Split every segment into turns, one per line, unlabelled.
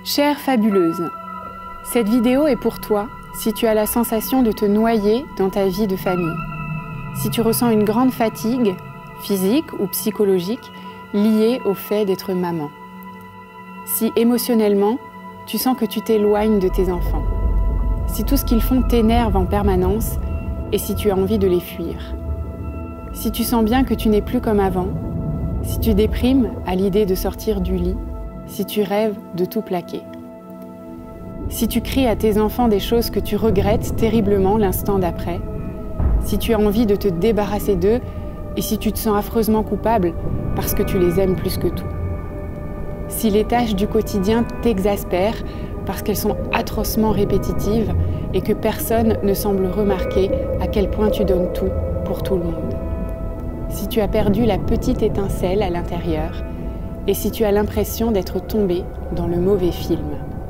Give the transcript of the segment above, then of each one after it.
Chère fabuleuse, cette vidéo est pour toi si tu as la sensation de te noyer dans ta vie de famille, si tu ressens une grande fatigue, physique ou psychologique, liée au fait d'être maman, si émotionnellement, tu sens que tu t'éloignes de tes enfants, si tout ce qu'ils font t'énerve en permanence et si tu as envie de les fuir, si tu sens bien que tu n'es plus comme avant, si tu déprimes à l'idée de sortir du lit, si tu rêves de tout plaquer. Si tu cries à tes enfants des choses que tu regrettes terriblement l'instant d'après, si tu as envie de te débarrasser d'eux et si tu te sens affreusement coupable parce que tu les aimes plus que tout. Si les tâches du quotidien t'exaspèrent parce qu'elles sont atrocement répétitives et que personne ne semble remarquer à quel point tu donnes tout pour tout le monde. Si tu as perdu la petite étincelle à l'intérieur et si tu as l'impression d'être tombé dans le mauvais film.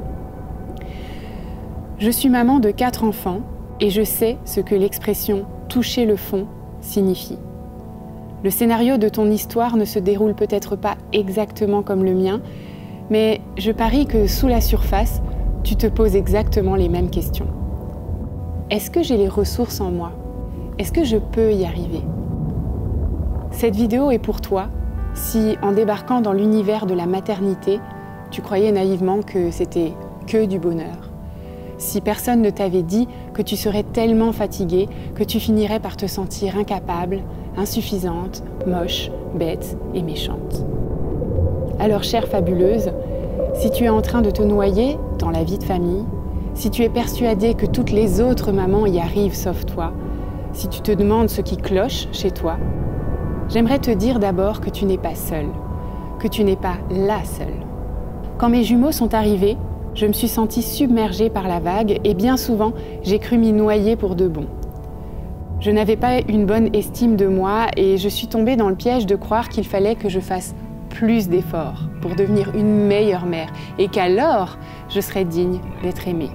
Je suis maman de 4 enfants et je sais ce que l'expression « toucher le fond » signifie. Le scénario de ton histoire ne se déroule peut-être pas exactement comme le mien, mais je parie que sous la surface, tu te poses exactement les mêmes questions. Est-ce que j'ai les ressources en moi? Est-ce que je peux y arriver? Cette vidéo est pour toi si, en débarquant dans l'univers de la maternité, tu croyais naïvement que c'était que du bonheur. Si personne ne t'avait dit que tu serais tellement fatiguée que tu finirais par te sentir incapable, insuffisante, moche, bête et méchante. Alors, chère fabuleuse, si tu es en train de te noyer dans la vie de famille, si tu es persuadée que toutes les autres mamans y arrivent sauf toi, si tu te demandes ce qui cloche chez toi, j'aimerais te dire d'abord que tu n'es pas seule, que tu n'es pas la seule. Quand mes jumeaux sont arrivés, je me suis sentie submergée par la vague et bien souvent, j'ai cru m'y noyer pour de bon. Je n'avais pas une bonne estime de moi et je suis tombée dans le piège de croire qu'il fallait que je fasse plus d'efforts pour devenir une meilleure mère et qu'alors, je serais digne d'être aimée.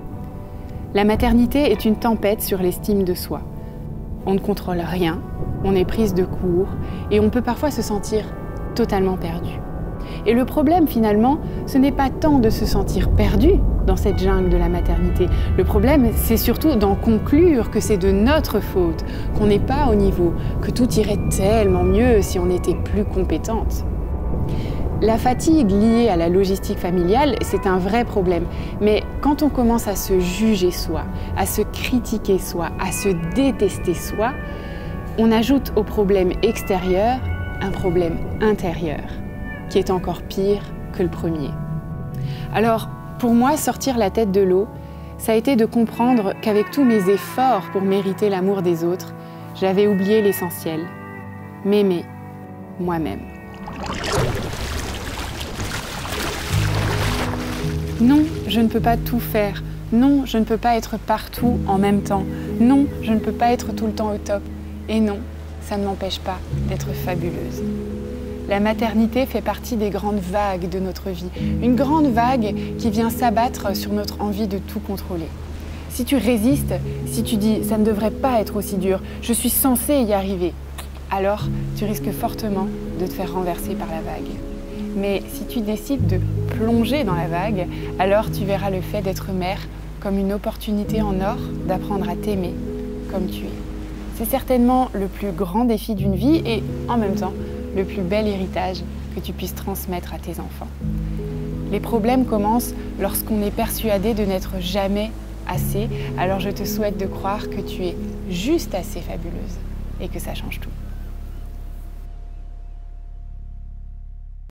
La maternité est une tempête sur l'estime de soi. On ne contrôle rien, on est prise de court et on peut parfois se sentir totalement perdu. Et le problème finalement, ce n'est pas tant de se sentir perdu dans cette jungle de la maternité. Le problème, c'est surtout d'en conclure que c'est de notre faute, qu'on n'est pas au niveau, que tout irait tellement mieux si on était plus compétente. La fatigue liée à la logistique familiale, c'est un vrai problème. Mais quand on commence à se juger soi, à se critiquer soi, à se détester soi, on ajoute au problème extérieur un problème intérieur, qui est encore pire que le premier. Alors, pour moi, sortir la tête de l'eau, ça a été de comprendre qu'avec tous mes efforts pour mériter l'amour des autres, j'avais oublié l'essentiel, m'aimer moi-même. Non, je ne peux pas tout faire. Non, je ne peux pas être partout en même temps. Non, je ne peux pas être tout le temps au top. Et non, ça ne m'empêche pas d'être fabuleuse. La maternité fait partie des grandes vagues de notre vie. Une grande vague qui vient s'abattre sur notre envie de tout contrôler. Si tu résistes, si tu dis « ça ne devrait pas être aussi dur, je suis censée y arriver », alors tu risques fortement de te faire renverser par la vague. Mais si tu décides de plonger dans la vague, alors tu verras le fait d'être mère comme une opportunité en or d'apprendre à t'aimer comme tu es. C'est certainement le plus grand défi d'une vie et en même temps, le plus bel héritage que tu puisses transmettre à tes enfants. Les problèmes commencent lorsqu'on est persuadé de n'être jamais assez, alors je te souhaite de croire que tu es juste assez fabuleuse et que ça change tout.